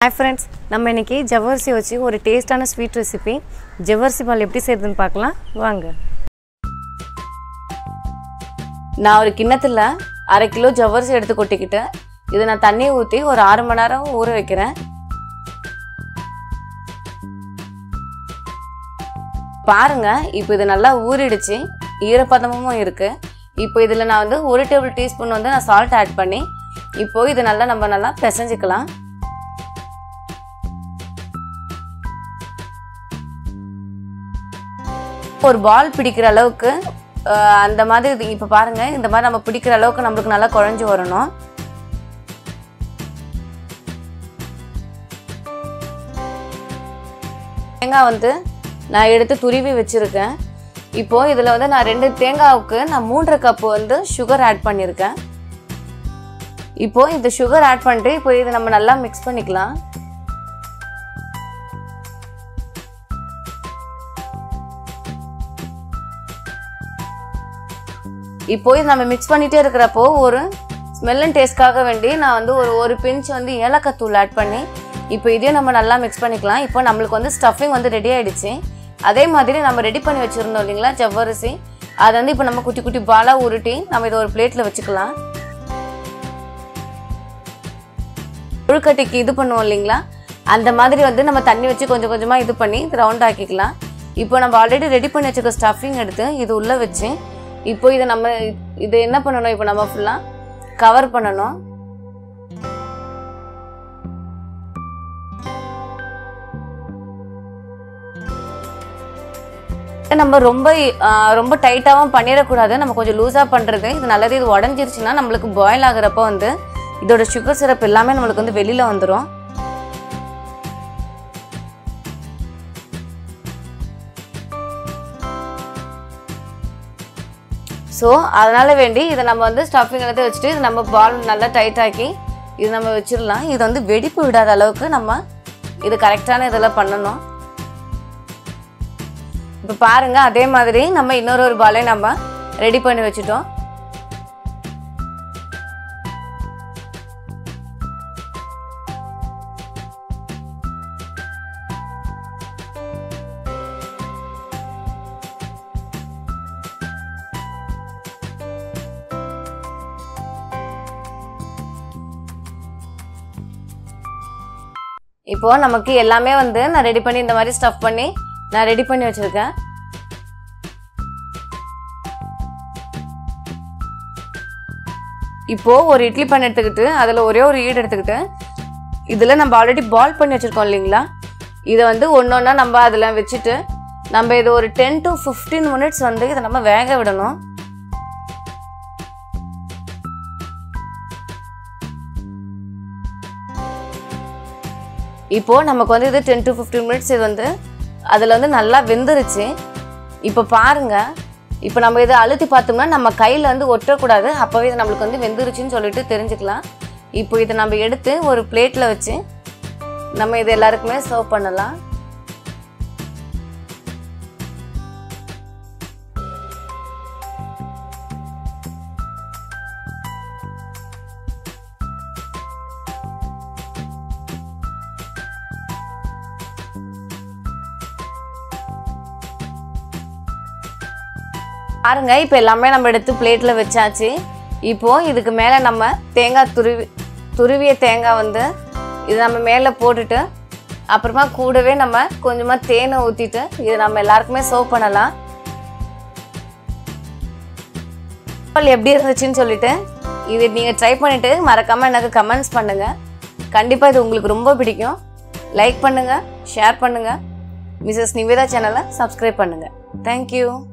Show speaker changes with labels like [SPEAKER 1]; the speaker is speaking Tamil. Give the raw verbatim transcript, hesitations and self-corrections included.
[SPEAKER 1] Hi friends, நம்ம இன்னைக்கு ஜவ்வரிசி வச்சு ஒரு டேஸ்டான ஸ்வீட் ரெசிபி ஜவ்வரிசி பால் எப்படி செய்யறதுன்னு பார்க்கலாம் வாங்க. நான் ஒரு கிண்ணத்துல அரை கிலோ ஜவ்வரிசி எடுத்து கொட்டிக்கிட்டு இத நான் தண்ணி ஊத்தி ஒரு ஆறு மணி நேரம் ஊற வைக்கிறேன். பாருங்க இப்போ இது நல்லா ஊறிடுச்சு, ஈரப்பதமும் இருக்கு. இப்போ இதுல நான் வந்து ஒரு டேபிள் டீஸ்பூன் வந்து நான் சால்ட் ஆட் பண்ணி இப்போ இது நல்லா நம்ம நல்லா பிசைஞ்சிக்கலாம். ஒரு பால் பிடிக்கிற அளவுக்கு அந்த மாதிரி இப்போ பாருங்க இந்த மாதிரி நம்ம பிடிக்கிற அளவுக்கு நமக்கு நல்லா குழஞ்சு வரணும். தேங்காய் வந்து நான் எடுத்து துருவி வச்சிருக்கேன். இப்போ இதுல வந்து நான் ரெண்டு தேங்காவுக்கு நான் மூன்றரை கப்பு வந்து சுகர் ஆட் பண்ணியிருக்கேன். இப்போ இந்த சுகர் ஆட் பண்ணிட்டு இப்போ இதை நம்ம நல்லா மிக்ஸ் பண்ணிக்கலாம். இப்போ இது நம்ம மிக்ஸ் பண்ணிட்டே இருக்கிறப்போ ஒரு ஸ்மெல் அண்ட் டேஸ்ட்காக வேண்டி நான் வந்து ஒரு ஒரு பிஞ்ச் வந்து ஏலக்காய் தூள் ஆட் பண்ணி இப்போ இதையும் நம்ம நல்லா மிக்ஸ் பண்ணிக்கலாம். இப்போ நம்மளுக்கு வந்து ஸ்டஃபிங் வந்து ரெடி ஆயிடுச்சு. அதே மாதிரி நம்ம ரெடி பண்ணி வச்சிருந்தோம் இல்லைங்களா ஜவ்வரிசி, அதை வந்து இப்போ நம்ம குட்டி குட்டி பாலா உருட்டி நம்ம இதை ஒரு பிளேட்ல வச்சுக்கலாம். உருக்கட்டிக்கு இது பண்ணுவோம் இல்லைங்களா, அந்த மாதிரி வந்து நம்ம தண்ணி வச்சு கொஞ்சம் கொஞ்சமா இது பண்ணி ரவுண்ட் ஆக்கிக்கலாம். இப்போ நம்ம ஆல்ரெடி ரெடி பண்ணி வச்சுக்க ஸ்டஃபிங் எடுத்து இது உள்ள வச்சு இப்போ இதை நம்ம இது என்ன பண்ணணும், இப்போ நம்ம ஃபுல்லா கவர் பண்ணணும். நம்ம ரொம்ப ரொம்ப டைட்டாவும் பண்ணிடக்கூடாது, நம்ம கொஞ்சம் லூஸா பண்றது இது நல்லது. இது உடஞ்சிருச்சுன்னா நம்மளுக்கு பாயில் ஆகுறப்ப வந்து இதோட சுகர் சிரப் எல்லாமே நம்மளுக்கு வந்து வெளியில வந்துடும். ஸோ அதனால வேண்டி இதை நம்ம வந்து ஸ்டஃபிங் எடுத்து வச்சுட்டு இது நம்ம பால் நல்லா டைட் ஆக்கி இது நம்ம வச்சிடலாம். இது வந்து வெடிப்பு விடாத அளவுக்கு நம்ம இது கரெக்டான இதெல்லாம் பண்ணணும். இப்போ பாருங்க அதே மாதிரி நம்ம இன்னொரு ஒரு பாலை நம்ம ரெடி பண்ணி வச்சுட்டோம். இப்போ நமக்கு எல்லாமே வந்து நான் ரெடி பண்ணி இந்த மாதிரி ஸ்டஃப் பண்ணி நான் ரெடி பண்ணி வச்சிருக்கேன். இப்போ ஒரு இட்லி pan எடுத்துக்கிட்டு அதுல ஒரே ஒரு ஈடு எடுத்துக்கிட்டு இதுல நம்ம ஆல்ரெடி பால் பண்ணி வச்சிருக்கோம் இல்லைங்களா, இதை வந்து ஒன்னொன்னா நம்ம அதுல வச்சுட்டு நம்ம இது ஒரு டென் டு ஃபிஃப்டீன் மினிட்ஸ் வந்து இதை நம்ம வேக விடணும். இப்போ நமக்கு வந்து இது டென் டு ஃபிஃப்டீன் மினிட்ஸ் இது வந்து அதில் வந்து நல்லா வெந்துருச்சு. இப்போ பாருங்க இப்போ நம்ம இதை அழுத்தி பார்த்தோம்னா நம்ம கையில் வந்து ஒட்டக்கூடாது, அப்போவே இது நம்மளுக்கு வந்து வெந்துருச்சுன்னு சொல்லிட்டு தெரிஞ்சுக்கலாம். இப்போ இதை நம்ம எடுத்து ஒரு பிளேட்டில் வச்சு நம்ம இது எல்லாருக்குமே சர்வ் பண்ணலாம். பாருங்க இப்போ எல்லாமே நம்ம எடுத்து பிளேட்ல வச்சாச்சு. இப்போ இதுக்கு மேல நம்ம தேங்காய் துருவி துருவிய தேங்காய் வந்து இது நம்ம மேல போட்டுட்டு அப்புறமா கூடவே நம்ம கொஞ்சமா தேனை ஊத்திட்டு இது நம்ம எல்லாருக்குமே சர்வ் பண்ணலாம். எப்படி இருந்துச்சுன்னு சொல்லிட்டு இது நீங்க ட்ரை பண்ணிட்டு மறக்காம எனக்கு கமெண்ட்ஸ் பண்ணுங்க. கண்டிப்பா இது உங்களுக்கு ரொம்ப பிடிக்கும். லைக் பண்ணுங்க, ஷேர் பண்ணுங்க, மிஸ்ஸஸ் நிவேதா சேனலை சப்ஸ்கிரைப் பண்ணுங்க. தேங்க்யூ.